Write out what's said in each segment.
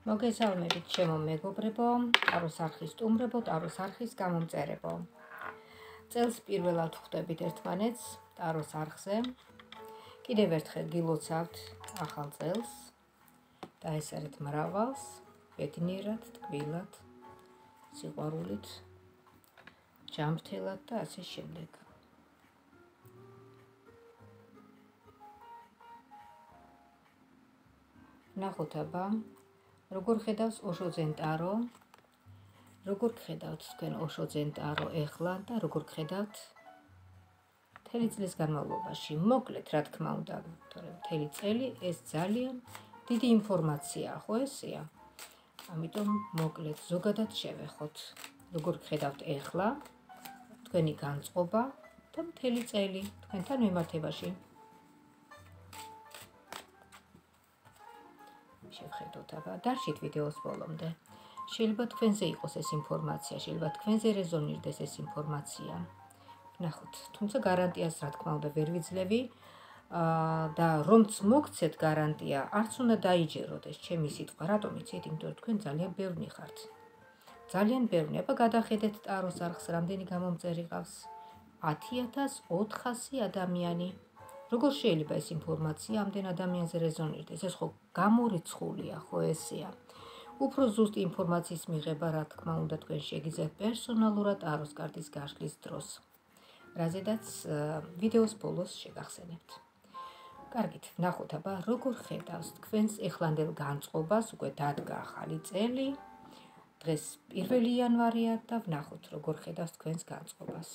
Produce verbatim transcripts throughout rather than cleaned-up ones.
მოგესალმებით ჩემო მეგობრებო, ტაროს არხის სტუმრებო, ტაროს არხის გამომწერებო. წელს პირველად ხვდებით ერთმანეთს ტაროს არხზე. კიდევ ერთხელ გილოცავთ ახალ წელს და ესერეთ მრავალს, ბედნიერად, ტკბილად, სიყვარულით, ჯანმრთელად და ასე შემდეგ. ნახოთ აბა როგორ ხედავს ოშოძენ ტარო, როგორ ხედავთ თქვენ ოშოძენ ტარო ეხლა და როგორ ხედავთ მთელი წლის განმავლობაში. მოკლედ, რა თქმა უნდა, თორემ მთელი წელი ეს ძალიან დიდი ინფორმაციაა, ხო ესეა? ამიტომ მოკლედ ზოგადად შევეხოთ, როგორ ხედავთ ეხლა თქვენი განწყობა და მთელი წელი თქვენთან მიმართებაში. შევხედოთ აბა, დარჩით ვიდეოს ბოლომდე. შეიძლება თქვენზე იყოს ეს ინფორმაცია, შეიძლება თქვენზე რეზონირდეს ეს ინფორმაცია. ნახოთ, თუმცა გარანტიას რა თქმა უნდა ვერ ვიძლევი და რომც მოგცეთ გარანტია, არც უნდა დაიჯეროთ ეს ჩემი სიტყვა. რატომ იცით? იმიტომ რომ თქვენ ძალიან ბევრნი ხართ. ძალიან ბევრნი. აბა გადახედეთ ტაროს არხს, რამდენი გამომწერი ყავს? ათი ათას ოთხასი ადამიანი. როგორ შეიძლება ეს ინფორმაცია ამდენ ადამიანზე რეზონირდეს? ეს ხო გამორიცხულია, ხო ესეა? უფრო ზუსტი ინფორმაციის მიღება, რა თქმა უნდა, თქვენ შეგიძლიათ პერსონალურად ტაროს კარტის გაშლის დროს, რაზედაც ვიდეოს ბოლოს შეგახსენებთ. კარგით, ნახოთ აბა, როგორ ხედავს თქვენს ეხლანდელ განწყობას, უკვე დადგა ახალი წელი, დღეს პირველი იანვარია და ვნახოთ, როგორ ხედავს თქვენს განწყობას.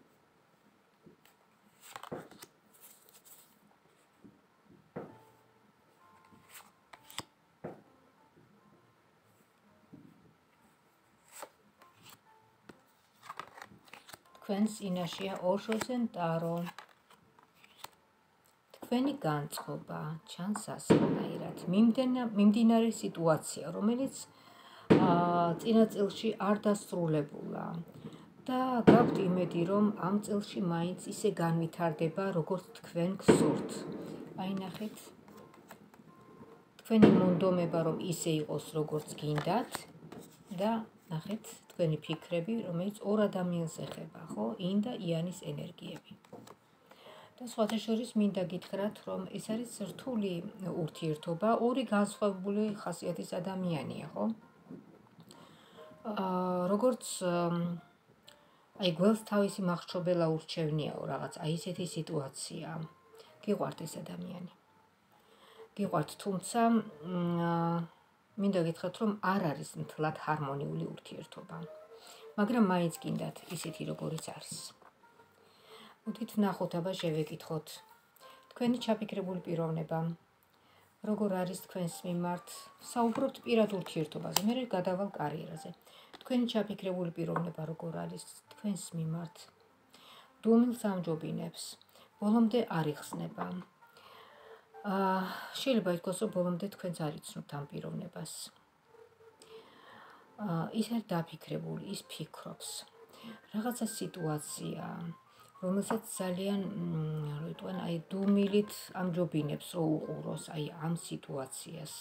თქვენს წინაშეა ოშოძენ ტარო. თქვენი განწყობა ჩანს ასეთნაირად. მიმდინარე სიტუაცია, რომელიც წინა წელში არ დასრულებულა და გაქვთ იმედი, რომ ამ წელში მაინც ისე განვითარდება, როგორც თქვენ გსურთ. აი ნახეთ, თქვენი მონდომება რომ ისე იყოს, როგორც გინდათ და ნახეთ, თქვენი ფიქრები, რომელიც ორ ადამიანს ეხება, ხო? ინ და იანის ენერგიები. და სხვათა შორის მინდა გითხრათ, რომ ეს არის რთული ურთიერთობა, ორი განსხვავებული ხასიათის ადამიანია, ხო? აა როგორც აი გველს თავისი მახრჩობელა ურჩევნიაო, რაღაც აი ესეთი სიტუაცია. გიყვართ ეს ადამიანი. გიყვართ, თუმცა მინდა გითხრათ, რომ არ არის მთლად ჰარმონიული ურთიერთობა. მაგრამ მაინც გინდათ ისეთი როგორიც არის. მოდით ვნახოთ, აბა შევეკითხოთ. თქვენი ჩაფიქრებული პიროვნება როგორ არის თქვენს მიმართ? საუბრობთ პირად ურთიერთობაზე, მე გადავალ კარიერაზე. თქვენი ჩაფიქრებული პიროვნება როგორ არის თქვენს მიმართ? დუმილს ამჯობინებს, ბოლომდე არ იხსნება. აა შეიძლება ითქვას, რომ ბოლომდე თქვენც არ იცნობთ ამ პიროვნებას. აა ის არ დაფიქრებული, ის ფიქრობს. რაღაცა სიტუაცია, რომელსაც ძალიან, რა ვიტყვენ, აი დუმილით ამჯობინებს, რომ უყუროს აი ამ სიტუაციას.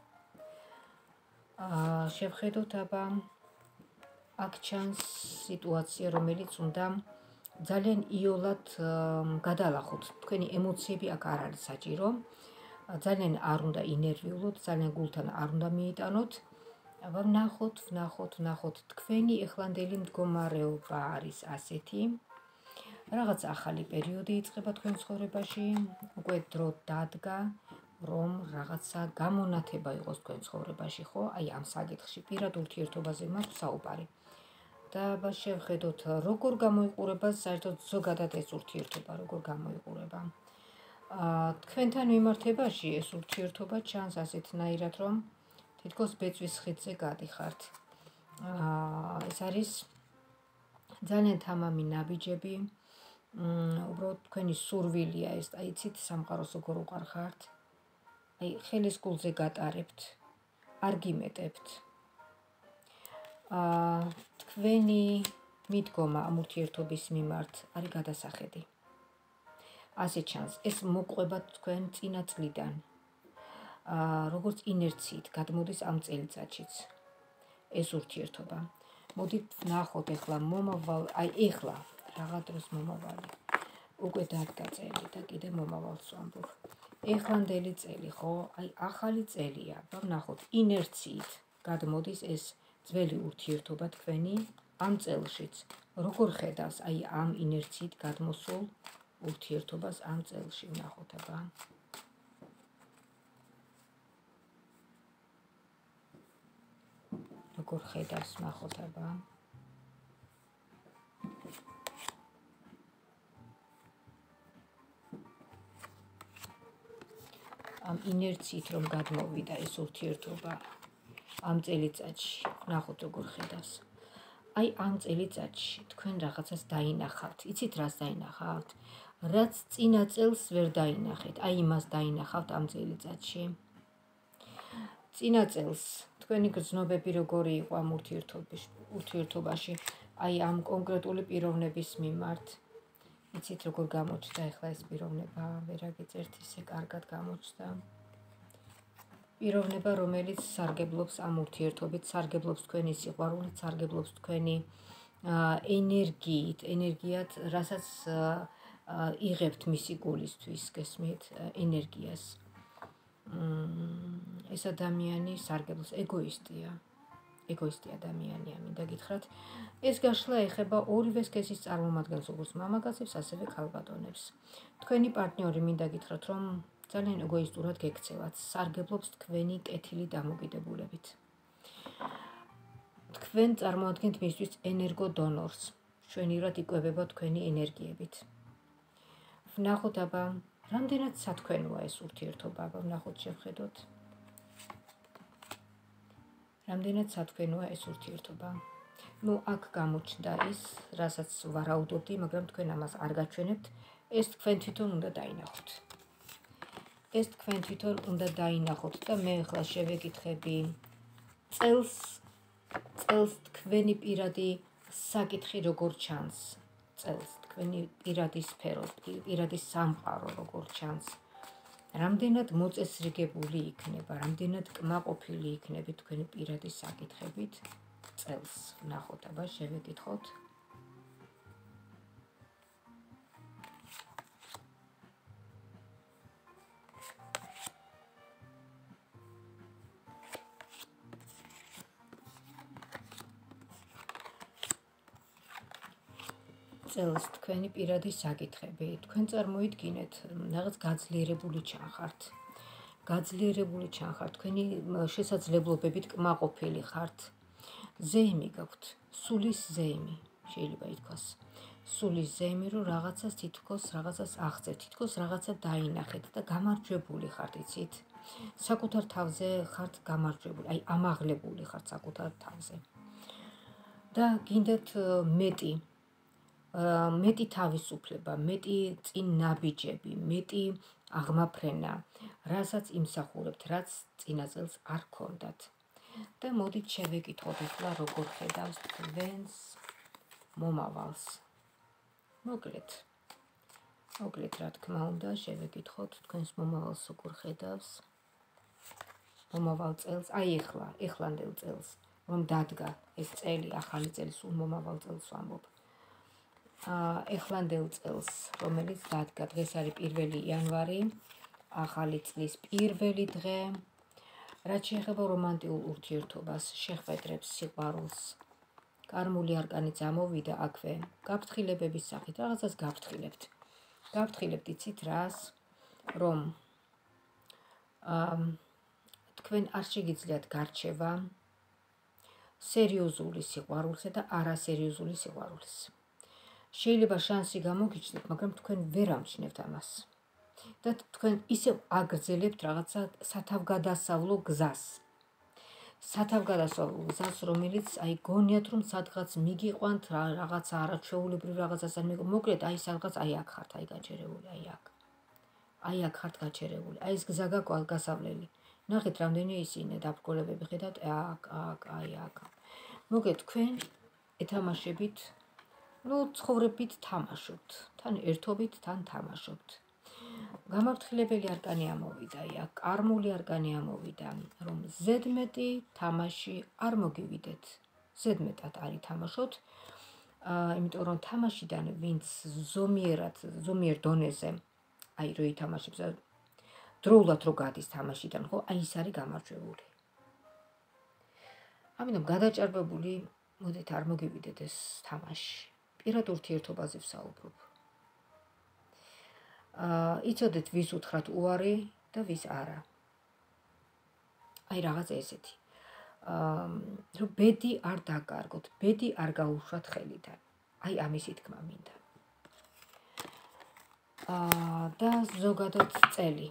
აა შევხედოთ აბა, აქ ჩანს სიტუაცია, რომელიც უნდა ძალიან იოლად გადალახოთ. თქვენი ემოციები აქ არ არის საჭირო. ძალიან არ უნდა ინერვიულოთ, ძალიან გულთან არ უნდა მიიტანოთ. აბა ვნახოთ, ვნახოთ, ვნახოთ. თქვენი ეხლანდელი მდგომარეობა არის ასეთი. რაღაც ახალი პერიოდი იწყება თქვენ ცხოვრებაში, უკვე დრო დადგა, რომ რაღაცა გამონათება იყოს თქვენ ცხოვრებაში, ხო? აი ამ საკითხში პირად ურთიერთობაზე მაქვს საუბარი. და აბა შევხედოთ, როგორ გამოიყურება საერთოდ ზოგადად ეს ურთიერთობა, როგორ გამოიყურება. აა თქვენთან მიმართებაში ეს ურთიერთობა ჩანს ასეთნაირად, რომ თითქოს ბეწვის ხიდზე გადიხართ. აა ეს არის ძალიან თამამი ნაბიჯები. უბრალოდ თქვენი სურვილია ეს, აი იცით, სამყაროს როგორ უყარხართ. აი ხელის გულზე გატარებთ, არ გიმეტებთ. აა თქვენი მიდგომა ამ ურთიერთობის მიმართ არის გადასახედი. ასე ჩანს, ეს მოყვება თქვენ წინა წლიდან. როგორც ინერციით გადმოდის ამ წელიწადშიც ეს ურთიერთობა. მოდით ვნახოთ ახლა მომავალ, აი ახლა რაღა დროს მომავალი. უკვე დადგა წელი და კიდე მომავალს ვამბობ. ეხლანდელი წელი, ხო? აი ახალი წელია. ვნახოთ ინერციით გადმოდის ეს ძველი ურთიერთობა თქვენი ამ წელშიც. როგორ ხედავს აი ამ ინერციით გადმოსულ ურთიერთობას ამ წელში ვნახოთ აბა. როგორ ხედავს ვნახოთ აბა. ამ ინერციით რომ გადმოვიდა ეს ურთიერთობა ამ წელიწადში, ვნახოთ როგორ ხედავს. აი ამ წელიწადში თქვენ რაღაცას დაინახავთ. იცით რას დაინახავთ? რაც წინა წელს ვერ დაინახეთ. აი იმას დაინახავთ ამ წელიწადში. წინა წელს თქვენი გრძნობები როგორი იყო ამ ურთიერთობაში, აი ამ კონკრეტული პიროვნების მიმართ. იცით როგორ გამოჩნდა ახლა ეს პიროვნება, ვერ აგიწერთ ისე კარგად გამოჩნდა. პიროვნება, რომელიც სარგებლობს ამ ურთიერთობით, სარგებლობს თქვენი სიყვარულით, სარგებლობს თქვენი ენერგიით, ენერგიათ, რასაც იღებთ მისი გულისთვის, გესმით, ენერგიას. ეს ადამიანი სარგებლობს, ეგოისტია. ეგოისტი ადამიანია, მინდა გითხრათ. ეს გაშლა ეხება ორივე სქესის წარმომადგენლებს, როგორც მამაკაცებს, ასევე ქალბატონებს. თქვენი პარტნიორი მინდა გითხრათ, რომ ძალიან ეგოისტურად გექცევათ, სარგებლობს თქვენი კეთილი დამოკიდებულებით. თქვენ წარმოადგენთ მისთვის ენერგო დონორს, მშვენივრად იკვებება თქვენი ენერგიებით. ვნახოთ აბა, რამდენად სათქვენოა ეს ურთიერთობა, აბა ვნახოთ შევხედოთ. რამდენად სათქვენოა ეს ურთიერთობა. ნუ აქ გამოჩნდა ის, რასაც ვარაუდობდი, მაგრამ თქვენ ამას არ გაჩვენებთ, ეს თქვენ თვითონ უნდა დაინახოთ. ეს თქვენ თვითონ უნდა დაინახოთ და მე ახლა შევეკითხები წელს წელს თქვენი პირადი საკითხი როგორ ჩანს, წელს თქვენი პირადი სფერო, პირადი სამყარო როგორ ჩანს. რამდენად მოწესრიგებული იქნება, რამდენად კმაყოფილი იქნებით თქვენი პირადი საკითხებით წელს. ვნახოთ აბა, შევეკითხოთ. წელს თქვენი პირადი საკითხები, თქვენ წარმოიდგინეთ, რაღაც გაძლიერებული ჩანხართ. გაძლიერებული ჩანხართ, თქვენი შესაძლებლობებით კმაყოფილი ხართ. ზეიმი გაქვთ, სულის ზეიმი, შეიძლება ითქვას. სულის ზეიმი, რომ რაღაცას თითქოს, რაღაცას აღწევთ, თითქოს რაღაცა დაინახეთ და გამარჯვებული ხართ, იცით? საკუთარ თავზე ხართ გამარჯვებული, აი ამაღლებული ხართ საკუთარ თავზე. და გინდათ მეტი მეტი თავისუფლება, მეტი წინ ნაბიჯები, მეტი აღმაფრენა, რასაც იმსახურებთ, რაც წინა წელს არ გქონდათ. და მოდით შევეკითხოთ ახლა როგორ ხედავს თქვენს მომავალს. მოკლედ. მოკლედ რა თქმა უნდა, შევეკითხოთ თქვენს მომავალს როგორ ხედავს. მომავალ წელს, აი ახლა, ეხლანდელ წელს, რომ დადგა ეს წელი, ახალი წელი, სულ მომავალ წელს ვამბობ. ეხლანდელ წელს, რომელიც დადგა, დღეს არის პირველი იანვარი, ახალი წლის პირველი დღე. რაც შეეხება რომანტიულ ურთიერთობას, შეხვედრებს, სიყვარულს, კარმული არკანი წამოვიდა აქვე, გაფრთხილებების სახით, რაღაცას გაფრთხილებთ. გაფრთხილებთ, იცით რას, რომ თქვენ არ შეგიძლიათ გარჩევა სერიოზული სიყვარულსა და არასერიოზული სიყვარულის. შეიძლება შანსი გამოგიჩნდეთ, მაგრამ თქვენ ვერ ამჩნევთ ამას. და თქვენ ისევ აგრძელებთ რაღაცა სათავგადასავლო გზას. სათავგადასავლო გზას, რომელიც აი გონიათ, რომ სადღაც მიგიყვანთ, რაღაცა არაჩვეულებრივ რაღაცას არ მიგო. მოკლედ, აი სადღაც აი აქ ხართ, აი გაჩერებული, აი აქ. აი აქ ხართ გაჩერებული. აი ეს გზა გაყვალ გასავლელი. ნახეთ, რამდენი ისინი დაბრკოლებები ხედავთ, აქ, აქ, აი აქ. მოკლედ, თქვენ ეთამაშებით, ну, ცხოვრებით თამაშობთ, თან ერთობით, თან თამაშობთ. გამაფრთხილებელი არკანი ამოვიდა, აი კარმული არკანი ამოვიდა, რომ ზედმეტი თამაში არ მოგივიდეთ. ზედმეტად არ ითამაშოთ, იმიტომ რომ თამაშიდან ვინც ზომიერად, ზომიერ დონეზე, აი რო ითამაშებს, დროულად რო გადის თამაშიდან, ხო, აი ის არის გამარჯვებული. ამიტომ გადაჭარბებული, მოდით არ მოგივიდეთ ეს თამაში. პირად ურთიერთობაზე ვსაუბრობ. იცოდეთ ვის უთხრათ უარი და ვის არა. აი რაღაცა ესეთი. რომ ბედი არ დაკარგოთ, ბედი არ გაუშვათ ხელიდან. აი ამისი თქმა მინდა. და ზოგადად წელი.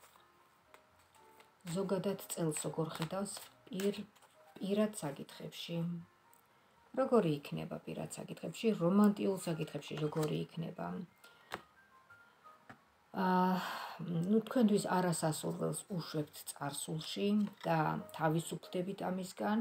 ზოგადად წელს როგორ ხედავს პირად საკითხებში. როგორი იქნება პირად საკითხებში, რომანტიულ საკითხებში როგორი იქნება. ნუ თქვენთვის არასასურველს უშვებთ წარსულში და თავისუფლდებით ამისგან.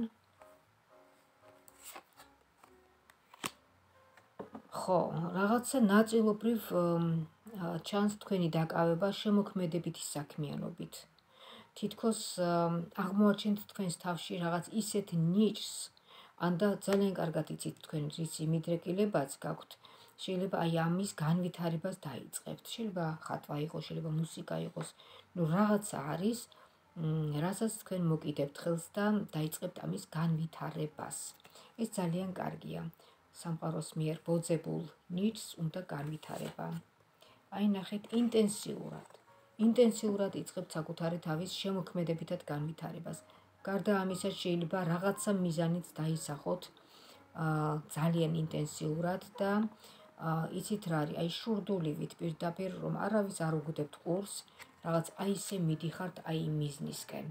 ხო, რაღაცა ნაწილობრივ ჩანს თქვენი დაკავება შემოქმედებითი საქმიანობით. თითქოს აღმოაჩენთ თქვენს თავში რაღაც ისეთ ნიჭს, ანდა ძალიან კარგად იცით თქვენ რის იმიდრეკილებაც გაქვთ. შეიძლება აი ამის განვითარებას დაიწყებთ. შეიძლება ხატვა იყოს, შეიძლება მუსიკა იყოს. ნუ რაღაცა არის, რასაც თქვენ მოკიდებთ ხელს და დაიწყებთ ამის განვითარებას. ეს ძალიან კარგია. სამყაროს მიერ ბოძებულ ნიჭს უნდა განვითარება. აი ნახეთ ინტენსიურად. ინტენსიურად იწყებთ საკუთარი თავის შემოქმედებითად განვითარებას. გარდა ამისა შეიძლება რაღაცა მიზანიც დაისახოთ ძალიან ინტენსიურად და იცით რა არის, აი შურდულივით პირდაპირ რომ არავის არ უგდებთ ყურს, რაღაც აი ისე მიდიხართ აი იმ მიზნისკენ.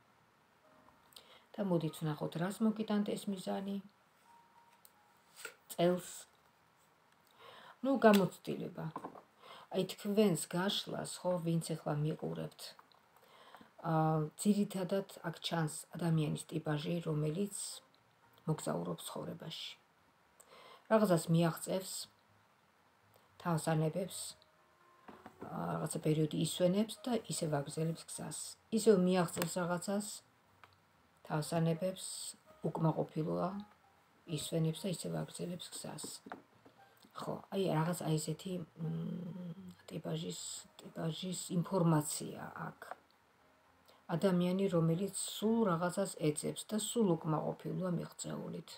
და მოდით ვნახოთ რას მოგიტანთ ეს მიზანი. წელს. ნუ გამოცდილება. აი თქვენს გაშლას ხო ვინც ახლა მიყურებთ. ძირითადად აქ ჩანს ადამიანის ტიპაჟი, რომელიც მოგზაურობს ცხოვრებაში. რაღაცას მიაღწევს, თავს ანებებს, რაღაცა პერიოდი ისვენებს და ისევ აგრძელებს გზას. ისევ მიაღწევს რაღაცას, თავს ანებებს, უკმაყოფილოა, ისვენებს და ისევ აგრძელებს გზას. ხო, აი რაღაც აი ესეთი ტიპაჟის, ტიპაჟის ინფორმაცია აქ. ადამიანი, რომელიც სულ რაღაცას ეძებს და სულ უკმაყოფილოა მიღწეულით.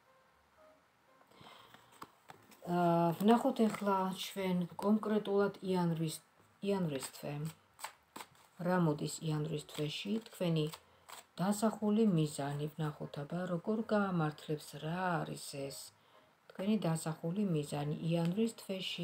ვნახოთ ახლა ჩვენ კონკრეტულად იანვრის იანვრის თვე. რა მოდის იანვრის თვეში? თქვენი დასახული მიზანი. ვნახოთ აბა როგორ გაამართლებს, რა არის ეს? თქვენი დასახული მიზანი იანვრის თვეში.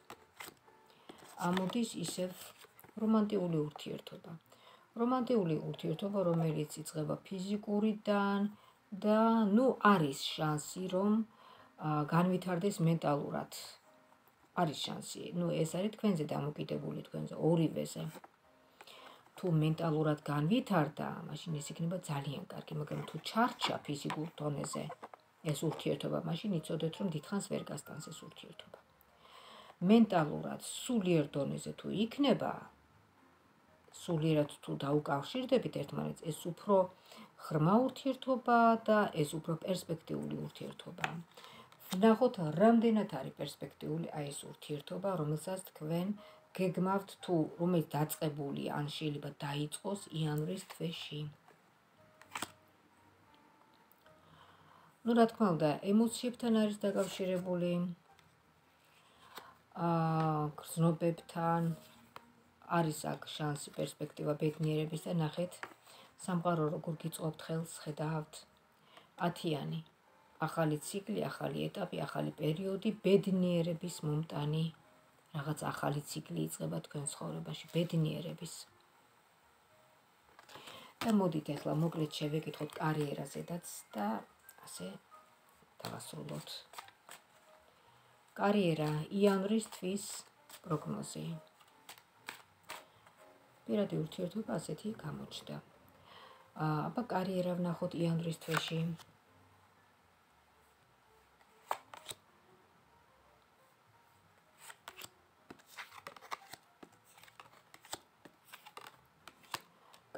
ამოდის ისევ რომანტიული ურთიერთობა. რომანტიული ურთიერთობა, რომელიც იწყება ფიზიკურიდან და ნუ არის შანსი, რომ განვითარდეს მენტალურად. არის შანსი. ნუ ეს არის თქვენზე დამოკიდებული, თქვენზე ორივეზე. თუ მენტალურად განვითარდა, მაშინ ეს იქნება ძალიან კარგი, მაგრამ თუ ჩარჩა ფიზიკურ დონეზე ეს ურთიერთობა, მაშინ იცოდეთ, რომ დიდხანს ვერ გასტანს ეს ურთიერთობა. მენტალურად სულიერ დონეზე თუ იქნება, სულიერად თუ დაუკავშირდებით ერთმანეთს, ეს უფრო ღრმა ურთიერთობა და ეს უფრო პერსპექტიული ურთიერთობა. ვნახოთ, რამდენად არის პერსპექტიული აი ეს ურთიერთობა, რომელსაც თქვენ გეგმავთ თუ რომელიც დაწყებული ან შეიძლება დაიწყოს იანვრის თვეში. ნუ რა თქმა უნდა, ემოციებთან არის დაკავშირებული, გრძნობებთან არის აქ შანსი, პერსპექტივა ბედნიერების და ნახეთ, სამყარო როგორ გიწყობთ ხელს, ხედავთ. ათიანი, ახალი ციკლი, ახალი ეტაპი, ახალი პერიოდი, ბედნიერების მომტანი, რაღაც ახალი ციკლი იწყება თქვენ ცხოვრებაში, ბედნიერების. და მოდით ახლა მოკლედ შევეკითხოთ კარიერაზედაც და ასე დავასრულოთ. კარიერა, იანვრის თვის პროგნოზი. პირადი ურთიერთობა ასეთი გამოჩნდა. აბა კარიერა ვნახოთ იანვრის თვეში.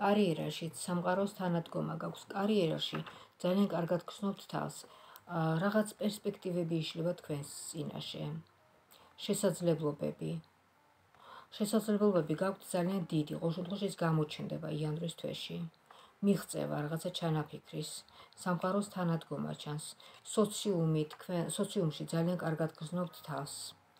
კარიერაში სამყაროს თანადგომა გაქვს, კარიერაში ძალიან კარგად გრძნობთ თავს, რაღაც პერსპექტივები იშლება თქვენს წინაშე, შესაძლებლობები. შესაძლებლობები გაქვთ ძალიან დიდი, ყოველდღიურობის გამოჩნდება იანვრის თვეში. მიღწევა რაღაცა ჩანაფიქრის, სამყაროს თანადგომა ჩანს, სოციუმი თქვენ სოციუმში ძალიან კარგად გრძნობთ თავს.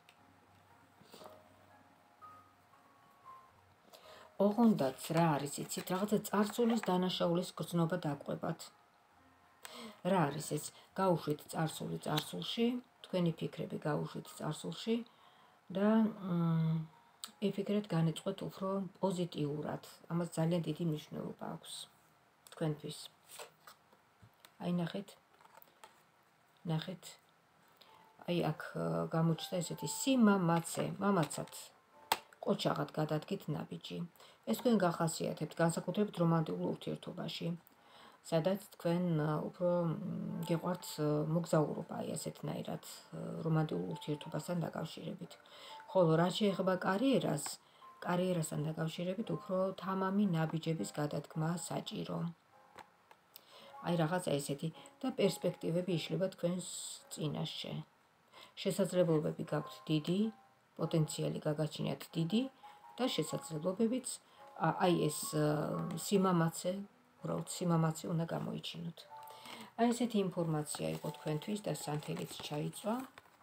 ოღონდაც რა არის, იცით, რაღაცა წარსულის დანაშაულის გრძნობა დაგვყებათ. რა არის ეს? გაუშვით წარსული წარსულში, თქვენი ფიქრები გაუშვით წარსულში და იფიქრეთ, განეწყვეთ უფრო პოზიტიურად. ამას ძალიან დიდი მნიშვნელობა აქვს თქვენთვის. აი ნახეთ. ნახეთ. აი აქ გამოჩნდა ესეთი სიმამაცე, მამაცად. ყოჩაღად გადადგით ნაბიჯი. ეს თქვენ გახასიათებთ განსაკუთრებით რომანტიკულ ურთიერთობაში, სადაც თქვენ უფრო გეყვართ მოგზაურობა, აი ასეთნაირად რომანტიკულ ურთიერთობასთან დაკავშირებით. ხოლო რაც შეეხება კარიერას, კარიერასთან დაკავშირებით უფრო თამამი ნაბიჯების გადადგმა საჭირო. აი რაღაცა ესეთი და პერსპექტივები იშლება თქვენს წინაშე. შესაძლებლობები გაქვთ დიდი, პოტენციალი გაგაჩნიათ დიდი და შესაძლებლობებიც აი ეს სიმამაცე, უბრალოდ სიმამაცე უნდა გამოიჩინოთ. აი ესეთი ინფორმაცია იყო თქვენთვის და სანთელიც ჩაიწვა.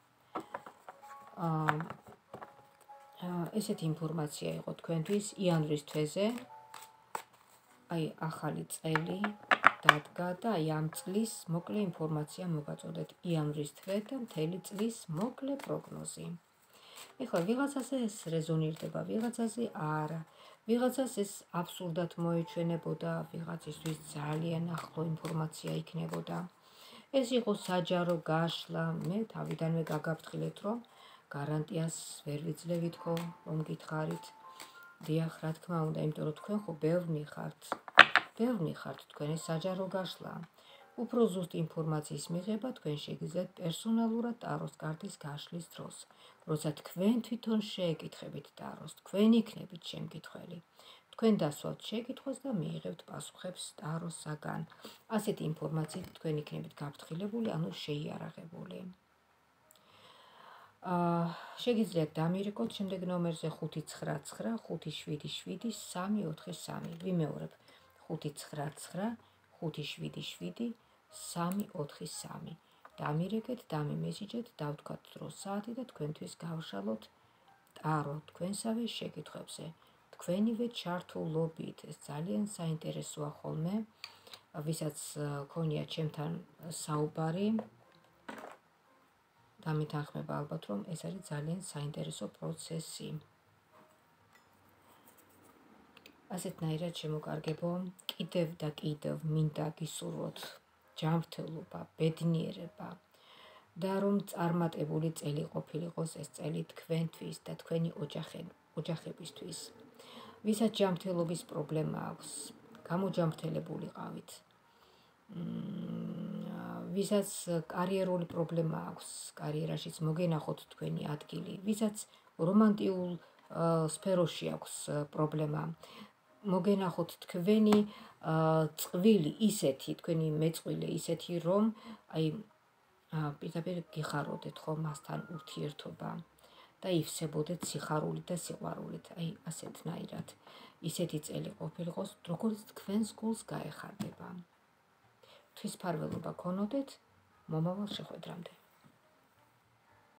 ესეთი ინფორმაცია იყო თქვენთვის იანვრის თვეზე. აი ახალი წელი დადგა და აი ამ წლის მოკლე ინფორმაცია მოგაწოდეთ იანვრის თვე და მთელი წლის მოკლე პროგნოზი. ეხლა ვიღაცაზე ეს რეზონირდება, ვიღაცაზე არა. ვიღაცას ეს აბსურდად მოეჩვენებოდა, ვიღაცისთვის ძალიან ახლო ინფორმაცია იქნებოდა. ეს იყო საჯარო გაშლა, მე თავიდანვე გაგაფრთხილეთ, რომ გარანტიას ვერ ვიძლევით ხო, რომ გითხარით. დიახ, რა თქმა უნდა, იმიტომ რომ თქვენ ხო ბევრნი ხართ. ბევრნი ხართ თქვენ ეს საჯარო გაშლა. უფრო ზუსტ ინფორმაციის მიღება თქვენ შეგიძლიათ პერსონალურად ტაროს კარტის გაშლის დროს. როცა თქვენ თვითონ შეეკითხებით ტაროს, თქვენ იქნებით შემკითხველი. თქვენ დასვათ შეკითხვას და მიიღებთ პასუხებს ტაროსაგან. ასეთი ინფორმაციით თქვენ იქნებით გაფრთხილებული, ანუ შეიარაღებული. შეგიძლიათ დამირეკოთ შემდეგ ნომერზე ხუთი ცხრა ცხრა ხუთი შვიდი შვიდი სამი ოთხი სამი. ვიმეორებ ხუთი ცხრა ცხრა ხუთი შვიდი შვიდი სამი ოთხი სამი. დამირეკეთ, დამიმესიჯეთ, დავთქვათ დრო საათი და თქვენთვის გავშალოთ ტარო თქვენსავე შეკითხვებზე. თქვენივე ჩართულობით, ეს ძალიან საინტერესოა ხოლმე, ვისაც ქონია ჩემთან საუბარი, დამითანხმება ალბათ, რომ ეს არის ძალიან საინტერესო პროცესი. ასეთნაირად შემოკარგებო, კიდევ და კიდევ მინდა გისურვოთ ჯანმრთელობა, ბედნიერება და რომ წარმატებული წელი ყოფილიყოს ეს წელი თქვენთვის და თქვენი ოჯახებისთვის. ვისაც ჯანმრთელობის პრობლემა აქვს, გამოჯანმრთელებულიყავით. ვისაც კარიერული პრობლემა აქვს, კარიერაშიც მოგენახოთ თქვენი ადგილი, ვისაც რომანტიკულ სფეროში აქვს პრობლემა, მოგენახოთ თქვენი წყვილი ისეთი, თქვენი მეწყვილე ისეთი, რომ აი პირდაპირ გიხაროდეთ ხო მასთან ურთიერთობა და ივსებოდეთ სიხარული და სიყვარულით, აი ასეთნაირად. ისეთი წელი ყოფილიყოს, როგორც თქვენს გულს გაეხარდება. ღვთისმფარველობა გქონოდეთ, მომავალ შეხვედრამდე.